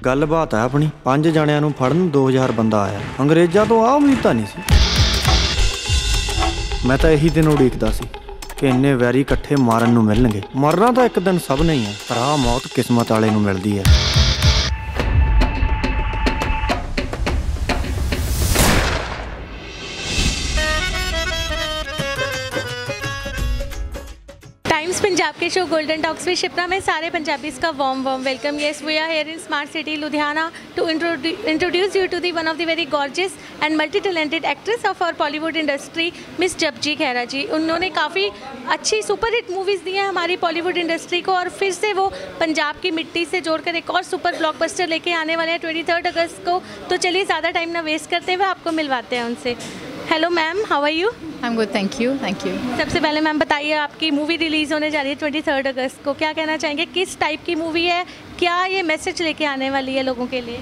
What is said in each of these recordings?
गल बात है अपनी 5 जणिਆਂ ਨੂੰ ਫੜਨ 2000 ਬੰਦਾ ਆਇਆ। ਅੰਗਰੇਜ਼ਾਂ ਤੋਂ ਆ ਉਮੀਦ ਤਾਂ ਨਹੀਂ ਸੀ। मैं तो यही दिन उड़ीकदा सी कि इन्ने वैरी इकट्ठे मारन नूं मिलणगे। मरना तो एक दिन सब ने ही है, पर आ मौत किस्मत वाले नूं मिलदी है। पंजाब के show golden talks with Shipra में सारे पंजाबीज का warm welcome. Yes, we are here in smart city Ludhiana to introduce you to the one of the very gorgeous and multi talented actress of our Bollywood industry, miss Japji Khera ji. उन्होंने काफ़ी अच्छी superhit movies दी हैं हमारी Bollywood industry को, और फिर से वो पंजाब की मिट्टी से जोड़कर एक और सुपर ब्लॉकबस्टर लेके आने वाले हैं 23 अगस्त को। तो चलिए ज़्यादा टाइम ना वेस्ट करते हुए आपको मिलवाते हैं उनसे। Hello ma'am, how are you? I am good, thank you. सबसे पहले मैम बताइए, आपकी मूवी रिलीज़ होने जा रही है 23 अगस्त को, क्या कहना चाहेंगे? किस टाइप की मूवी है, क्या ये मैसेज लेके आने वाली है लोगों के लिए?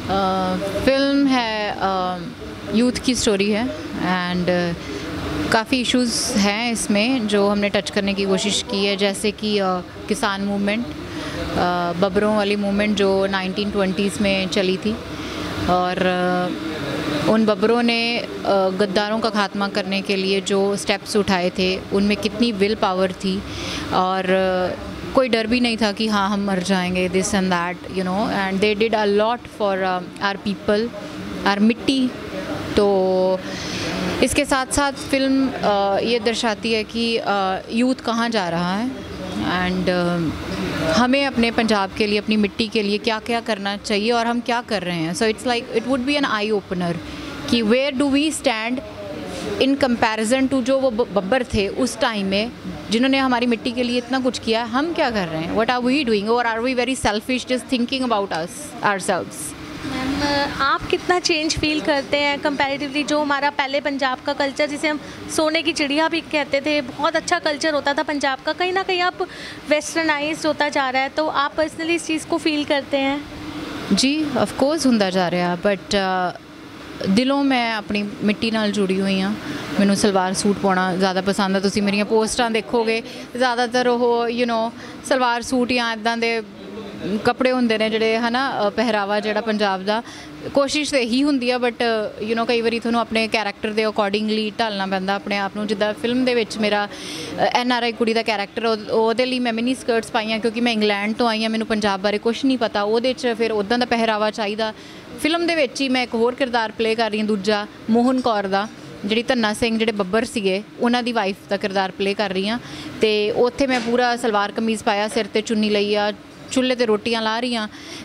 फिल्म है, यूथ की स्टोरी है एंड काफ़ी इश्यूज़ हैं इसमें जो हमने टच करने की कोशिश की है, जैसे कि किसान मूवमेंट, बबरों वाली मूवमेंट जो 1920s में चली थी, और उन बबरों ने गद्दारों का खात्मा करने के लिए जो स्टेप्स उठाए थे उनमें कितनी विल पावर थी, और कोई डर भी नहीं था कि हाँ हम मर जाएंगे, this and that, you know, and they did a lot for our people, our मिट्टी। तो इसके साथ साथ फिल्म ये दर्शाती है कि यूथ कहाँ जा रहा है, एंड हमें अपने पंजाब के लिए, अपनी मिट्टी के लिए क्या क्या करना चाहिए और हम क्या कर रहे हैं। So it's like it would be an eye opener कि where do we stand in comparison to जो वो बब्बर थे उस टाइम में, जिन्होंने हमारी मिट्टी के लिए इतना कुछ किया, हम क्या कर रहे हैं, व्हाट आर वी डूइंग, और are we very selfish just thinking about us ourselves. Ma'am, आप कितना चेंज फील करते हैं कंपैरेटिवली जो हमारा पहले पंजाब का कल्चर, जिसे हम सोने की चिड़िया भी कहते थे, बहुत अच्छा कल्चर होता था पंजाब का, कहीं ना कहीं अब वेस्टर्नाइज्ड होता जा रहा है, तो आप पर्सनली इस चीज़ को फील करते हैं? जी ऑफ कोर्स होंदा जा रहा, बट दिलों मैं अपनी मिट्टी नाल जुड़ी हुई हाँ। मैनू सलवार सूट पाना ज़्यादा पसंद है। तुसीं मेरियां पोस्टां देखोगे ज़्यादातर वो यू नो सलवार सूट या इदां दे कपड़े होंदे ने जिहड़े है ना, पहरावा जिहड़ा पंजाब दा। कोशिश तो यही होंदी है, बट यू नो कई बारी तुहानूं अपने कैरेक्टर के अकॉर्डिंगली ढालना पैंदा अपने आप नूं। जिद्दां फिल्म दे विच मेरा NRI कुड़ी दा कैरेक्टर, ओहदे लई मैं मिनी स्कर्ट्स पाईयां क्योंकि मैं इंग्लैंड तो आई हाँ, मैनूं पंजाब बारे कुछ नहीं पता। ओहदे च फिर उदां दा पहरावा चाहिदा। फिल्म दे विच ही मैं एक होर किरदार प्ले कर रही हूँ, दूजा मोहन कौर दा, जिहड़ी धन्ना सिंह जिहड़े बब्बर सीगे उन्हां दी वाइफ का किरदार प्ले कर रही हाँ। तो उत्थे मैं पूरा सलवार कमीज़ पाया, सिर ते चुन्नी लई आ, चुल्हे ते रोटियां ला रही हाँ।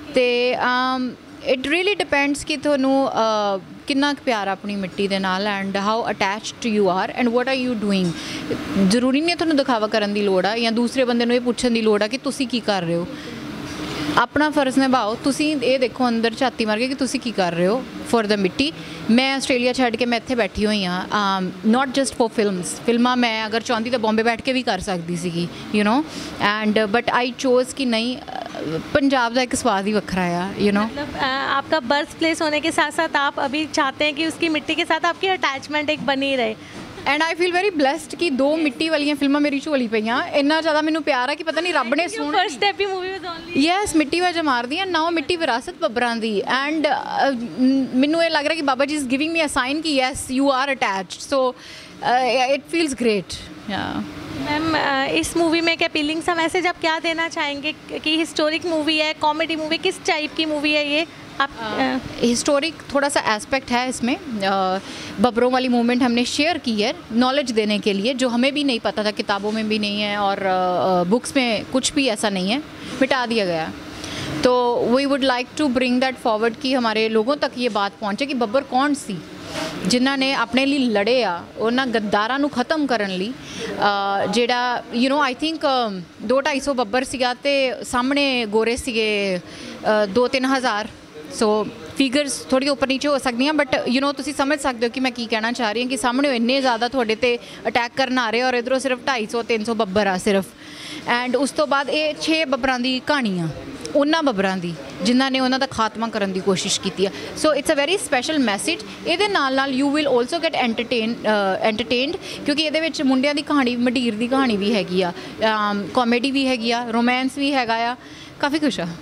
तो इट रियली डिपेंड्स कि तुहानू कितना प्यार अपनी मिट्टी दे नाल, and how attached you are and what are you doing. जरूरी नहीं तुहानू दिखावा करन दी लोड़ आ या दूसरे बंदे नूं ये पुछण दी लोड़ आ कि तुसीं की कर रहे हो। अपना फर्ज निभाओ। तुसीं ये देखो अंदर झाती मार के कि तुसीं की कर रहे हो फॉर द मिट्टी। मैं आस्ट्रेलिया छड्ड के मैं इत्थे बैठी हुई हाँ, नॉट जस्ट फॉर फिल्मां मैं अगर चाहती तो बॉम्बे बैठ के भी कर सकती सी, you know, and but I chose कि नहीं, पंजाब का एक स्वाद ही वखरा है, यू नो। मतलब आपका बर्थ प्लेस होने के साथ साथ आप अभी चाहते हैं कि उसकी मिट्टी के साथ आपकी अटैचमेंट एक बनी रहे। And I feel very blessed कि 2 मिट्टी वाली फिल्मां मेरी झोली पईयां। इन्ना ज़्यादा मैनू प्यार है कि पता नहीं रब ने सुन। फर्स्ट स्टेप ही मूवी वाज ओनली यस, मिट्टी वजह मार दी नाउ मिट्टी विरासत बब्बरां दी, एंड मैनू ये लग रहा है कि Baba ji is giving me a sign कि yes you are attached, so it feels great. Ma'am, इस मूवी में एक अपीलिंग सा मैसेज आप क्या देना चाहेंगे कि हिस्टोरिक मूवी है, कॉमेडी मूवी, किस टाइप की मूवी है ये? आप हिस्टोरिक थोड़ा सा एस्पेक्ट है इसमें। बबरों वाली मूवमेंट हमने शेयर की है नॉलेज देने के लिए, जो हमें भी नहीं पता था, किताबों में भी नहीं है और बुक्स में कुछ भी ऐसा नहीं है, मिटा दिया गया। तो we would like to bring that forward कि हमारे लोगों तक ये बात पहुँचे कि बब्बर कौन सी जिन्हां ने अपने लिए लड़े आ, उन्हां गद्दारां नूं खत्म करन लई, जिहड़ा you know I think 200-250 Babbar सीगा ते सामने गोरे सीगे 2-3 हज़ार। सो फिगर्स थोड़ी उपर नीचे हो सकती हैं, बट यू नो तुसी समझ सकते हो कि मैं की कहना चाह रही हूँ कि सामने इन्ने ज़्यादा थोड़े ते अटैक करन आ रहे और इधरों सिर्फ 250-300 बब्बर आ सिर्फ। एंड उस तो बाद ये 6 बब्बरां दी कहानी आ, उन्हां बब्बरां दी जिन्हां ने उन्हां दा खात्मा करन दी कोशिश की है। So it's a very special message. ये नाल नाल you will also get entertained क्योंकि ये मुंडियां दी कहानी, मंडीर दी कहानी भी हैगी आ, कॉमेडी भी हैगी आ, रोमांस भी हैगा आ, काफ़ी कुछ आ।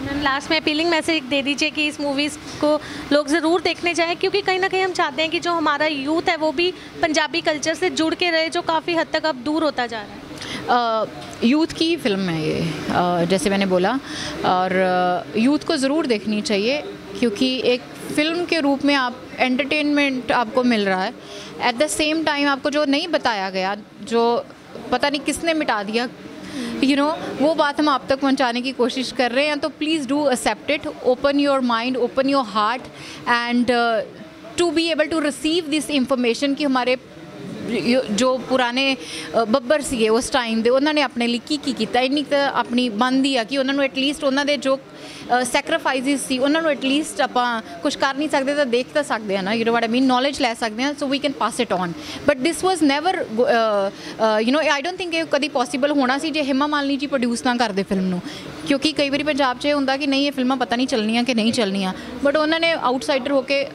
लास्ट में अपीलिंग मैसेज दे दीजिए कि इस मूवीज़ को लोग ज़रूर देखने जाएं, क्योंकि कहीं ना कहीं हम चाहते हैं कि जो हमारा यूथ है वो भी पंजाबी कल्चर से जुड़ के रहे, जो काफ़ी हद तक अब दूर होता जा रहा है। यूथ की फ़िल्म है ये, जैसे मैंने बोला, और यूथ को ज़रूर देखनी चाहिए, क्योंकि एक फ़िल्म के रूप में आप एंटरटेनमेंट आपको मिल रहा है, एट द सेम टाइम आपको जो नहीं बताया गया, जो पता नहीं किसने मिटा दिया, वो बात हम आप तक पहुंचाने की कोशिश कर रहे हैं। तो please do accept it, open your mind, open your heart, and to be able to receive this information कि हमारे जो पुराने ਬੱਬਰ ਸੀਗੇ उस टाइम ਦੇ ਉਹਨਾਂ ਨੇ ਆਪਣੇ ਲਈ ਕੀ ਕੀਤਾ, ਇੰਨੀ ਤਾਂ ਆਪਣੀ ਬਣਦੀ ਆ ਕਿ ਉਹਨਾਂ ਨੂੰ ਐਟਲੀਸਟ ਉਹਨਾਂ ਦੇ ਜੋ ਸੈਕਰੀਫਾਈਸਿਸ ਸੀ ਉਹਨਾਂ ਨੂੰ ਐਟਲੀਸਟ ਆਪਾਂ ਕੁਝ ਕਰ ਨਹੀਂ ਸਕਦੇ ਤਾਂ ਦੇਖ ਤਾਂ ਸਕਦੇ ਆ ਨਾ, you know what I mean, knowledge ਲੈ ਸਕਦੇ ਆ, so we can pass it on. But this was never I don't think ਇਹ ਕਦੀ ਪੋਸੀਬਲ ਹੋਣਾ ਸੀ ਜੇ ਹਿਮਾ ਮਾਲਿਨੀ ਜੀ ਪ੍ਰੋਡਿਊਸ ਨਾ ਕਰਦੇ ਫਿਲਮ ਨੂੰ, ਕਿਉਂਕਿ ਕਈ ਵਾਰੀ ਪੰਜਾਬ 'ਚ ਇਹ ਹੁੰਦਾ ਕਿ ਨਹੀਂ ਇਹ ਫਿਲਮਾਂ ਪਤਾ ਨਹੀਂ ਚੱਲਣੀਆਂ ਕਿ ਨਹੀਂ ਚੱਲਣੀਆਂ, ਬਟ ਉਹਨਾਂ ਨੇ ਆਊਟਸਾਈਡਰ ਹੋ ਕੇ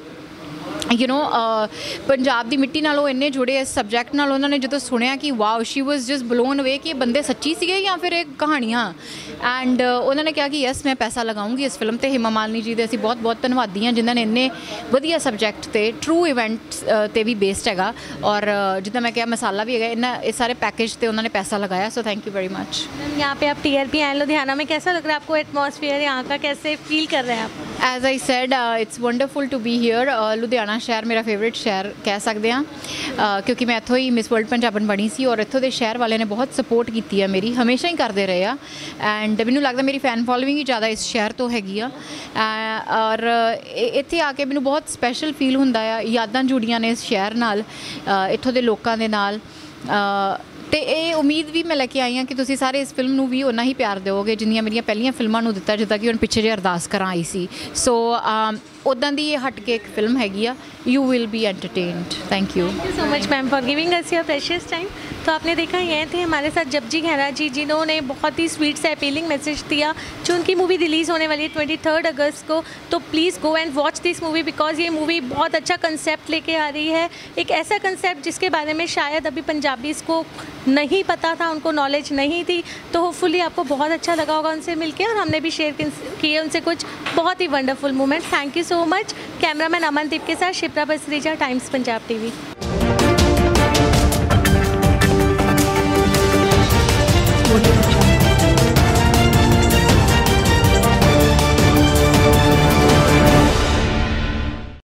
पंजाब की मिट्टी नाल इन्ने जुड़े इस सबजैक्ट नाल, उन्होंने जो सुनिया कि wow, she was just blown away कि बंदे सच्ची सीगे या फिर एक कहानियाँ, एंड उन्होंने कहा कि यस मैं पैसा लगाऊंगी इस फिल्म पर। हिमा मालिनी जी दे असीं बहुत बहुत धन्नवादी हाँ जिन्होंने इन्ने वधिया सबजैक्ट ते ट्रू इवेंट्स ते भी बेस्ड हैगा, और जिद्दां मैं कहा मसाला भी है, इन्ना इस सारे पैकेज ते उन्होंने पैसा लगाया, so thank you very much. यहाँ पे आप TRP आए लुधियाना में, कैसा लग रहा है आपको एटमॉस्फेयर यहाँ का, कैसे फील कर रहे हैं आप? As I said it's wonderful to be here. Ludhiana शहर मेरा फेवरेट शहर कह सकते हैं, क्योंकि मैं इत्थों ही मिस वर्ल्ड पंजाबन बनी सी, और इत्थों के शहर वाले ने बहुत सपोर्ट की है मेरी, हमेशा ही करते रहे आ, एंड मैनूं लगता मेरी फैन फॉलोइंग ही ज़्यादा इस शहर तो हैगी आ, और इत्थे आके मैनूं बहुत स्पैशल फील हुंदा आ, यादां जुड़ियां ने इस शहर नाल, इत्थों के लोगों के नाल, तो ये उम्मीद भी मैं लैके आई हाँ कि तुसीं सारे इस फिल्म नूं भी उन्ना ही प्यार दोगे जिन्नियां मेरियां पहलियां फिल्मां नूं दित्ता, जिद्दां कि हुण पिछे जे अरदास करां आई सी, सो उदां दी ये हट के एक फिल्म हैगी आ, you will be entertained. Thank you so much ma'am for giving us your precious time. तो आपने देखा ये थे हमारे साथ जपजी खैरा जी, जिन्होंने बहुत ही स्वीट से अपीलिंग मैसेज दिया, जो उनकी मूवी रिलीज़ होने वाली है 23 अगस्त को। तो please go and watch this movie, because ये मूवी बहुत अच्छा कंसेप्ट लेके आ रही है, एक ऐसा कंसेप्ट जिसके बारे में शायद अभी पंजाबीज़ को नहीं पता था, उनको नॉलेज नहीं थी। तो होपफुली आपको बहुत अच्छा लगा होगा उनसे मिलके, और हमने भी शेयर किए उनसे कुछ बहुत ही wonderful moment. Thank you so much. Cameraman Amandeep के साथ शिप्रा बसरीजा, टाइम्स पंजाब TV।